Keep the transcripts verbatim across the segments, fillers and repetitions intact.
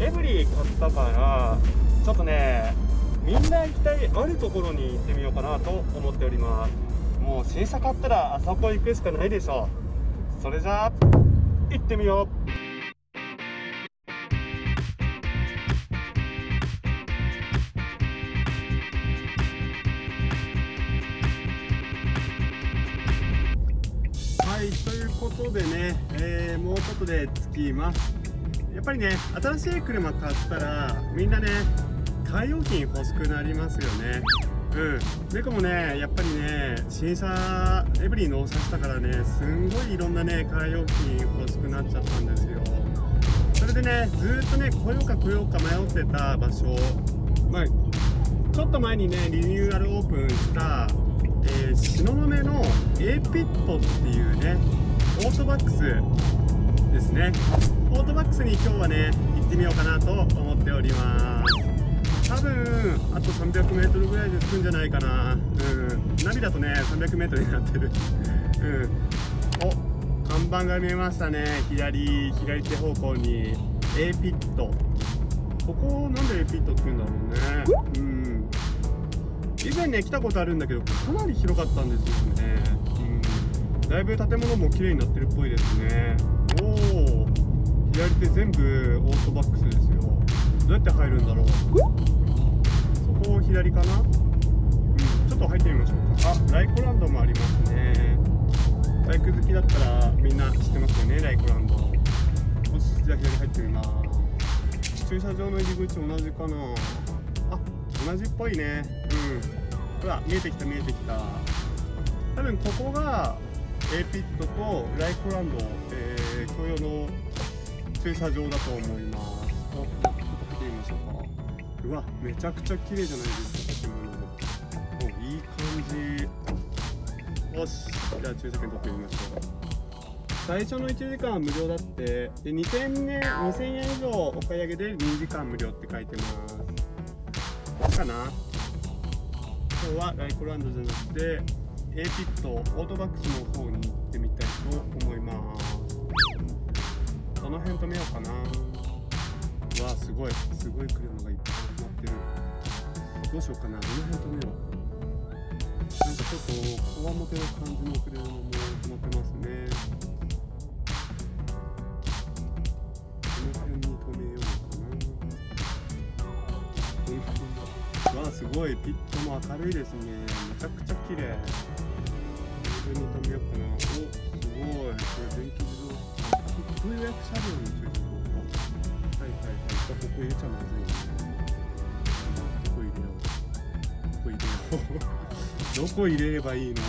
エブリィ買ったからちょっとねみんな行きたいあるところに行ってみようかなと思っております。もう新車買ったらあそこ行くしかないでしょ。それじゃあ行ってみよう。はい、ということでね、えー、もうちょっとで着きます。やっぱりね、新しい車買ったらみんなね、カー用品欲しくなりますよね。うん、でもね、やっぱりね、新車エブリィ納車したからね、すんごいいろんなね、カー用品欲しくなっちゃったんですよ。それでね、ずーっとね、来ようか来ようか迷ってた場所、まあ、ちょっと前にね、リニューアルオープンした、えー、東雲の A ピットっていうね、オートバックスですね。オートバックスに今日はね、行ってみようかなと思っております。多分あとさんびゃくメートルぐらいで着くんじゃないかな。うん、ナビだとねさんびゃくメートルになってる。うん、お、看板が見えましたね。左左手方向に A ピット。ここなんで A ピットって言うんだろうね。うん、以前ね来たことあるんだけどかなり広かったんですよね。うん、だいぶ建物も綺麗になってるっぽいですね。おお、左手全部オートバックスですよ。どうやって入るんだろう。そこ左かな。うん、ちょっと入ってみましょうか。あ、ライコランドもありますね。バイク好きだったらみんな知ってますよね、ライコランド。よし、じゃあ左入ってみます。駐車場の入り口同じかな。あ、同じっぽいね。うん、ほら見えてきた見えてきた。多分ここが A ピットとライコランド、えー、共用の駐車場だと思います。お、ちょっと入ってみましょうか。うわ、めちゃくちゃ綺麗じゃないですか、建物。お、いい感じ。よし、じゃあ駐車券取ってみましょう。最初のいちじかんは無料だって。で、にせんえん、にせんえん以上お買い上げでにじかん無料って書いてますかな。今日はライコランドじゃなくて A ピットオートバックスの方に行ってみたいと思います。この辺止めようかな。うわ、すごいすごい車がいっぱい止まってる。どうしようかな。どの辺止めよう。なんかちょっとこわもての感じの車も止まってますね。この辺に止めようかな。この辺だ。わあ、すごい。ピットも明るいですね。めちゃくちゃ綺麗。これに止めようかな。お、すごい。これ電気自動車。こういう役車両の駐車場か。はいはいはい。ここ入れちゃまずいね。どこ入れよう。どこ入れよう。どこ入れればいいの？ちょ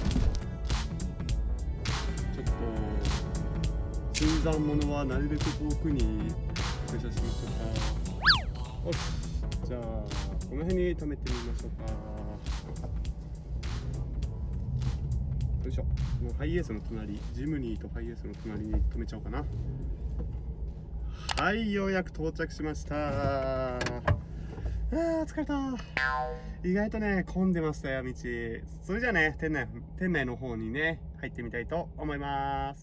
っと新参者はなるべく遠くに駐車しましょうか。よし、じゃあこの辺に止めてみましょうか。よいしょ。このハイエースの隣、ジムニーとハイエースの隣に止めちゃおうかな。はい、ようやく到着しました。あー、疲れた。意外とね混んでましたよ、道。それじゃあね、店内店内の方にね入ってみたいと思います。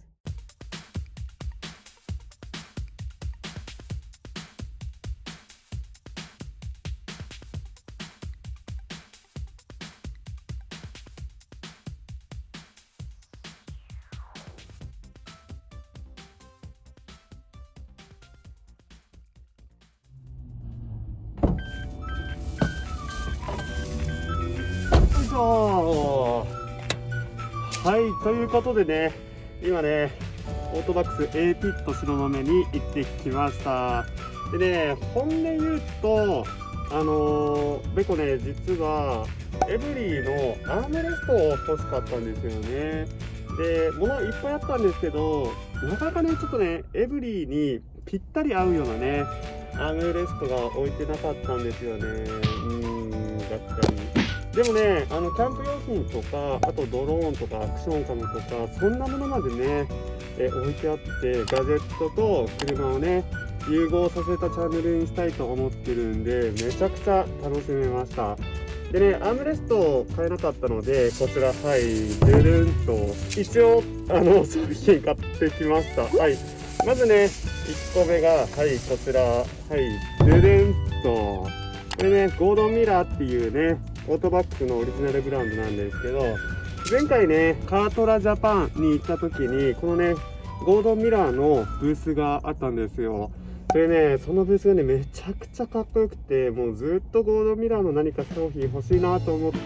はい、ということでね、今ねオートバックス A ピット東雲に行ってきました。でね、本音言うとあのー、ベコね、実はエブリィのアームレストを欲しかったんですよね。で、物いっぱいあったんですけど、なかなかねちょっとねエブリィにぴったり合うようなねアームレストが置いてなかったんですよね。うーん、確かに。でもね、あのキャンプ用品とか、あとドローンとかアクションカムとか、そんなものまでね、え置いてあって、ガジェットと車をね融合させたチャンネルにしたいと思ってるんで、めちゃくちゃ楽しめました。でね、アームレスト買えなかったので、こちら、はい、ドゥルンと一応あの商品買ってきました。はい、まずねっこめがはいこちら、はいデデンとこれねゴードンミラーっていうねオートバックスのオリジナルブランドなんですけど、前回ねカートラジャパンに行った時にこのねゴードンミラーのブースがあったんですよ。これねそのブースがねめちゃくちゃかっこよくて、もうずっとゴードンミラーの何か商品欲しいなと思って、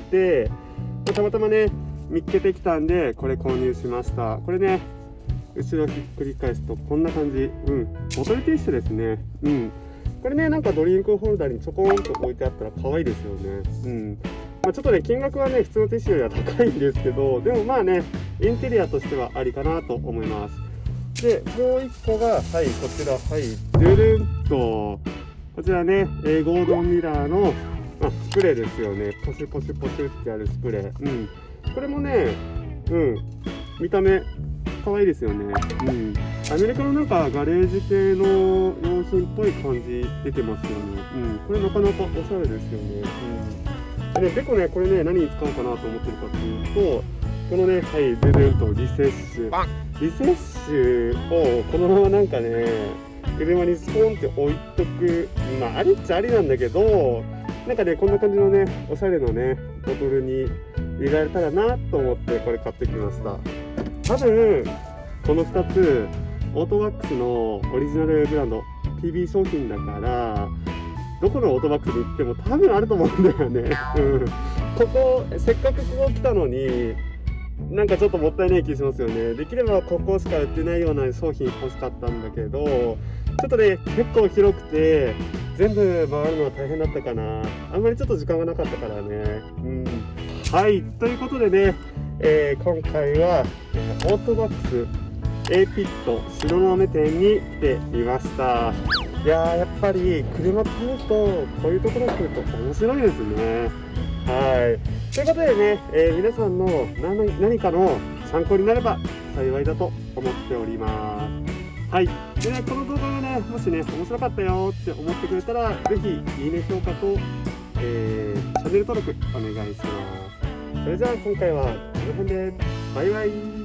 たまたまね見つけてきたんでこれ購入しました。これね後ろひっくり返すとこんな感じ、うんボトルティッシュですね。うんこれねなんかドリンクホルダーにちょこんと置いてあったら可愛いですよね。うんまあ、ちょっとね金額はね普通のティッシュよりは高いんですけど、でもまあねインテリアとしてはありかなと思います。でもういっこがはいこちらはいドゥルンとこちらね、えー、ゴードンミラーの、まあ、スプレーですよね。ポシュポシュポシュってあるスプレー、うんこれもねうん見た目可愛いですよね。うん、アメリカのなんかガレージ系の用品っぽい感じ出てますよね。うん、これなかなかおしゃれですよね。うん、でね結構ねこれね何に使おうかなと思ってるかっていうと、このねはいドゥルンとリセッシュリセッシュをこのままなんかね車にスポンって置いとく、まあありっちゃありなんだけど、なんかねこんな感じのねおしゃれなねボトルに入れられたらなと思ってこれ買ってきました。多分このふたつオートバックスのオリジナルブランド ピービー 商品だから、どこのオートバックスに行っても多分あると思うんだよね。うん、ここせっかくここ来たのになんかちょっともったいない気しますよね。できればここしか売ってないような商品欲しかったんだけど、ちょっとね結構広くて全部回るのは大変だったかな。あんまりちょっと時間がなかったからね。うんはいということでね、えー、今回はオートバックス A ピット白豆店に来てみました。いやーやっぱり車買うとこういうところ来ると面白いですね。はいということでね、えー、皆さんの 何, 何かの参考になれば幸いだと思っております。はいでねこの動画がねもしね面白かったよって思ってくれたらぜひいいね評価と、えー、チャンネル登録お願いします。それじゃあ今回はこの辺でバイバイ。